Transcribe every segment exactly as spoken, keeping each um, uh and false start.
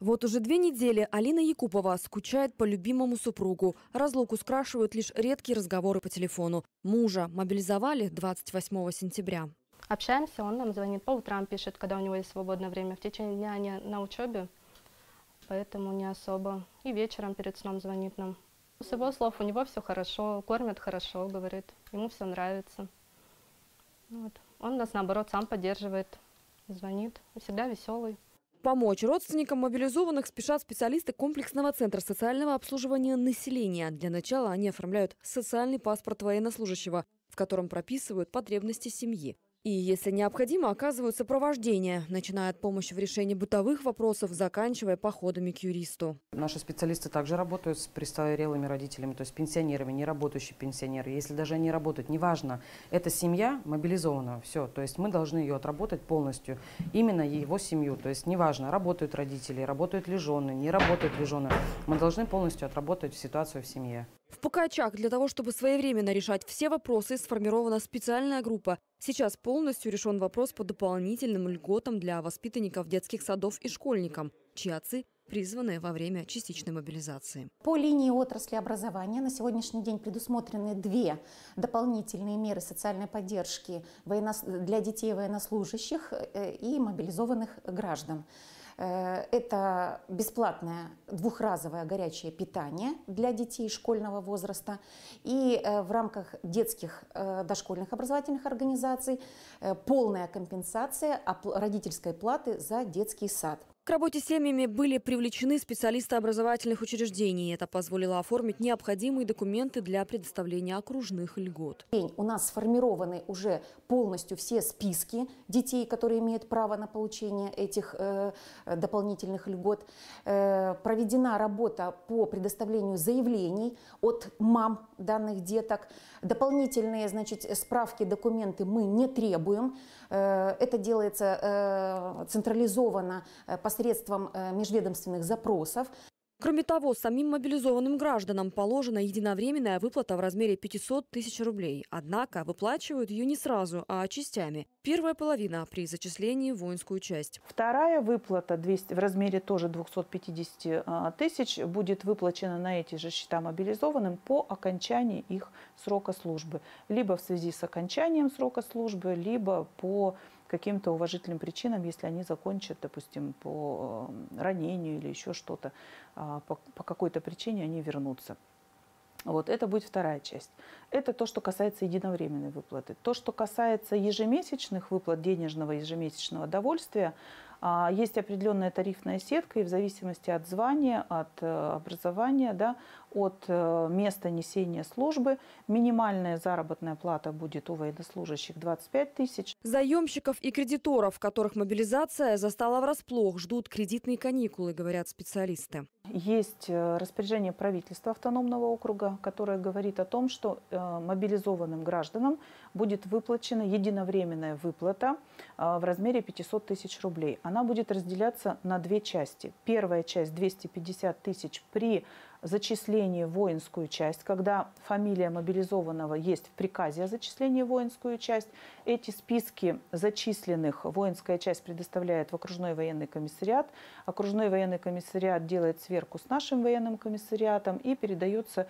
Вот уже две недели Алина Якупова скучает по любимому супругу. Разлуку скрашивают лишь редкие разговоры по телефону. Мужа мобилизовали двадцать восьмого сентября. Общаемся, он нам звонит по утрам, пишет, когда у него есть свободное время. В течение дня они на учебе, поэтому не особо. И вечером перед сном звонит нам. С его слов, у него все хорошо, кормят хорошо, говорит, ему все нравится. Вот. Он нас, наоборот, сам поддерживает, звонит, всегда веселый. Помочь родственникам мобилизованных спешат специалисты комплексного центра социального обслуживания населения. Для начала они оформляют социальный паспорт военнослужащего, в котором прописывают потребности семьи. И, если необходимо, оказывают сопровождение, начиная от помощи в решении бытовых вопросов, заканчивая походами к юристу. Наши специалисты также работают с престарелыми родителями, то есть пенсионерами, неработающие пенсионеры. Если даже они работают, неважно, эта семья мобилизована, все. То есть мы должны ее отработать полностью, именно его семью. То есть неважно, работают родители, работают ли жены, не работают ли жены. Мы должны полностью отработать ситуацию в семье. В Пукачах для того, чтобы своевременно решать все вопросы, сформирована специальная группа. Сейчас полностью решен вопрос по дополнительным льготам для воспитанников детских садов и школьникам, чьи отцы призваны во время частичной мобилизации. По линии отрасли образования на сегодняшний день предусмотрены две дополнительные меры социальной поддержки для детей военнослужащих и мобилизованных граждан. Это бесплатное двухразовое горячее питание для детей школьного возраста. И в рамках детских дошкольных образовательных организаций полная компенсация родительской платы за детский сад. К работе с семьями были привлечены специалисты образовательных учреждений. Это позволило оформить необходимые документы для предоставления окружных льгот. У нас сформированы уже полностью все списки детей, которые имеют право на получение этих э, дополнительных льгот. Э, проведена работа по предоставлению заявлений от мам данных деток. Дополнительные, значит, справки, документы мы не требуем. Э, это делается э, централизованно по посредством межведомственных запросов. Кроме того, самим мобилизованным гражданам положена единовременная выплата в размере пятисот тысяч рублей. Однако выплачивают ее не сразу, а частями. Первая половина при зачислении в воинскую часть. Вторая выплата двести, в размере тоже двухсот пятидесяти тысяч будет выплачена на эти же счета мобилизованным по окончании их срока службы. Либо в связи с окончанием срока службы, либо по каким-то уважительным причинам, если они закончат, допустим, по ранению или еще что-то, по, по какой-то причине они вернутся. Вот, это будет вторая часть. Это то, что касается единовременной выплаты. То, что касается ежемесячных выплат, денежного ежемесячного довольствия, есть определенная тарифная сетка, и в зависимости от звания, от образования, да, от места несения службы, минимальная заработная плата будет у военнослужащих двадцать пять тысяч. Заемщиков и кредиторов, которых мобилизация застала врасплох, ждут кредитные каникулы, говорят специалисты. Есть распоряжение правительства автономного округа, которое говорит о том, что мобилизованным гражданам будет выплачена единовременная выплата в размере пятисот тысяч рублей. Она будет разделяться на две части. Первая часть – двести пятьдесят тысяч при зачислении в воинскую часть, когда фамилия мобилизованного есть в приказе о зачислении в воинскую часть. Эти списки зачисленных воинская часть предоставляет в окружной военный комиссариат. Окружной военный комиссариат делает сверку с нашим военным комиссариатом и передается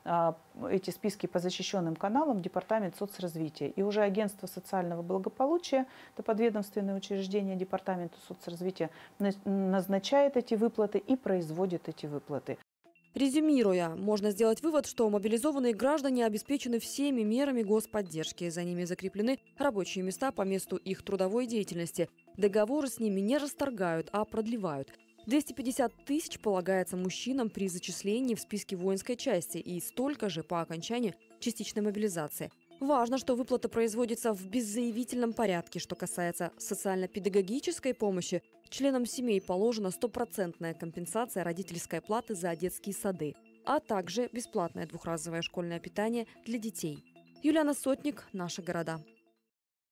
эти списки по защищенным каналам в Департамент соцразвития. И уже Агентство социального благополучия, это подведомственное учреждение Департамента соцразвития, назначает эти выплаты и производит эти выплаты. Резюмируя, можно сделать вывод, что мобилизованные граждане обеспечены всеми мерами господдержки. За ними закреплены рабочие места по месту их трудовой деятельности. Договоры с ними не расторгают, а продлевают. двести пятьдесят тысяч полагается мужчинам при зачислении в списке воинской части и столько же по окончании частичной мобилизации. Важно, что выплата производится в беззаявительном порядке. Что касается социально-педагогической помощи, членам семей положена стопроцентная компенсация родительской платы за детские сады, а также бесплатное двухразовое школьное питание для детей. Юлиана Сотник, «Наши города».